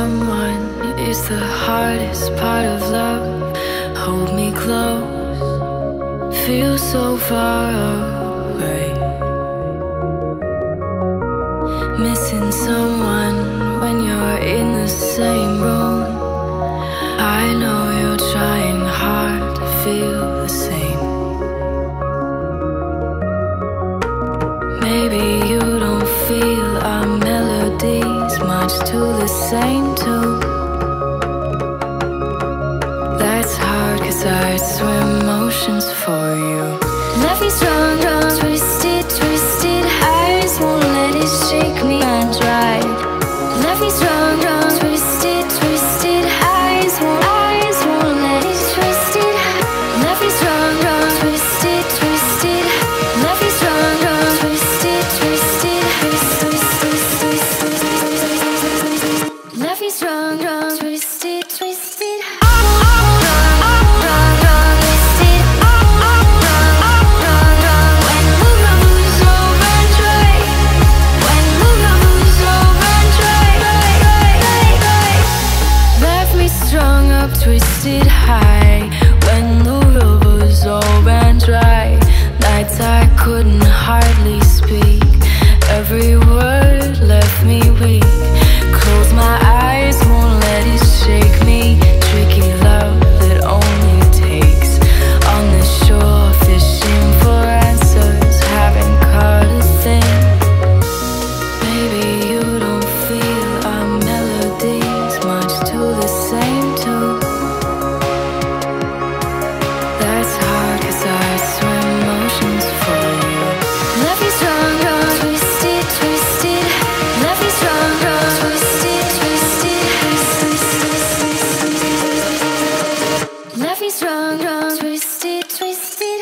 someone is the hardest part of love. Hold me close, feel so far away. Missing someone when you're in the same room. I know you're trying hard to feel the same. Maybe you don't feel our melodies much to the same tune. That's hard, 'cause I'd swim oceans for you. Left me strong, wrong, twisted, twisted. Eyes won't let it shake me dry. Left me strong, wrong, twisted, twisted. Eyes won't let it twisted. Left me strong, wrong, twisted, twisted. Left me strong, wrong, twisted, twisted. Left me strong, wrong, twisted, twisted. Twisted high when the rivers all ran dry. Nights I couldn't hardly speak. Every word left me weak. Close my eyes, won't let it shake me. Tricky love that only takes on the shore, fishing for answers, haven't caught a thing. Maybe you don't feel our melodies much to the same tune. That's hard, 'cause I swim oceans for you. Left me strong, wrong, twisted, twisted. Left me strong, wrong, twisted, twisted. Left me strong, wrong, twisted, twisted.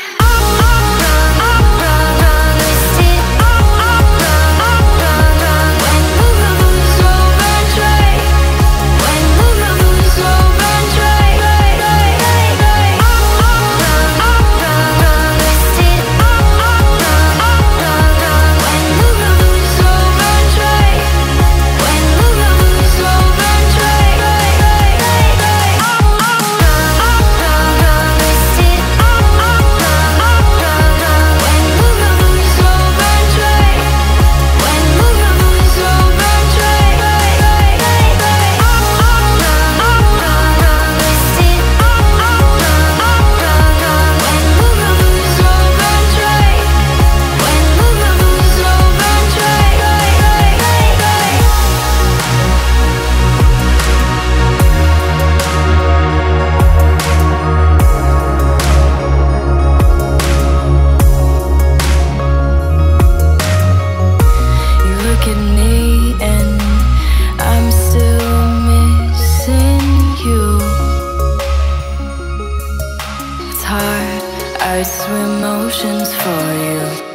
I'd swim oceans for you.